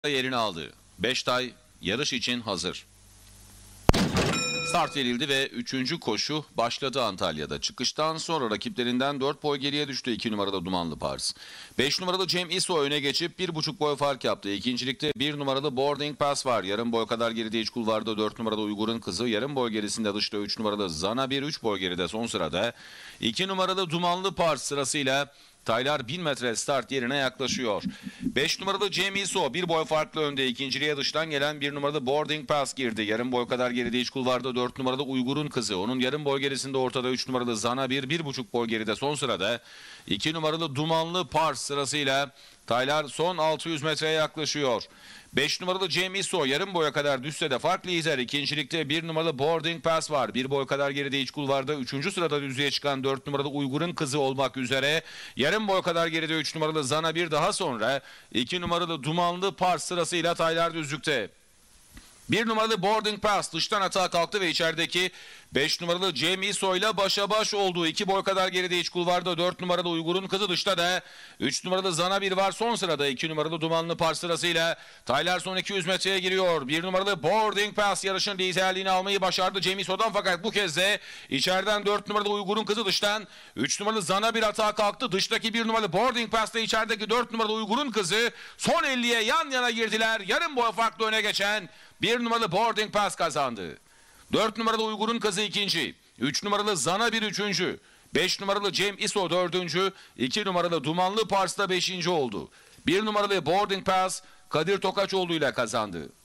yerini aldı. Beştay yarış için hazır. Start verildi ve 3. koşu başladı Antalya'da. Çıkıştan sonra rakiplerinden 4 boy geriye düştü 2 numarada Dumanlı Pars. 5 numaralı Cem İso öne geçip 1,5 boy fark yaptı. İkincilikte 1 numaralı Boarding Pass var. Yarım boy kadar geride iç kulvarda 4 numarada Uygur'un kızı. Yarım boy gerisinde dışta 3 numaralı Zana 3 boy geride son sırada. 2 numaralı Dumanlı Pars sırasıyla Taylar 1000 metre start yerine yaklaşıyor. 5 numaralı Cem İso 1 boy farklı önde. İkinciliğe dıştan gelen 1 numaralı Boarding Pass girdi. Yarım boy kadar geride iç kulvarda 4 numaralı Uygur'un kızı. Onun yarım boy gerisinde ortada 3 numaralı Zana 1,5 boy geride son sırada. 2 numaralı Dumanlı Pars sırasıyla Taylar son 600 metreye yaklaşıyor. 5 numaralı Cem İso yarım boya kadar düşse de fark lider. İkincilikte 1 numaralı Boarding Pass var. 1 boy kadar geride iç kulvarda 3. sırada düzlüğe çıkan 4 numaralı Uygur'un kızı olmak üzere. Yarım boy kadar geride 3 numaralı Zana daha sonra 2 numaralı Dumanlı Pars sırasıyla Taylar düzlükte. 1 numaralı Boarding Pass dıştan atağa kalktı ve içerideki 5 numaralı Cem İso ile başa baş oldu. 2 boy kadar geride iç kulvarda 4 numaralı Uygur'un kızı dışta da 3 numaralı Zana var son sırada. 2 numaralı Dumanlı Pars sırasıyla Taylar son 200 metreye giriyor. 1 numaralı Boarding Pass yarışın liderliğini almayı başardı Cem İso'dan, fakat bu kez de içeriden 4 numaralı Uygur'un kızı dıştan 3 numaralı Zana atağa kalktı. Dıştaki 1 numaralı Boarding Pass'ta içerideki 4 numaralı Uygur'un kızı son 50'ye yan yana girdiler. Yarım boy farklı öne geçen 1 numaralı Boarding Pass kazandı. 4 numaralı Uygur'un kızı ikinci. 3 numaralı Zana üçüncü. 5 numaralı Cem İso dördüncü. 2 numaralı Dumanlı Pars da beşinci oldu. 1 numaralı Boarding Pass Kadir Tokaçoğlu ile kazandı.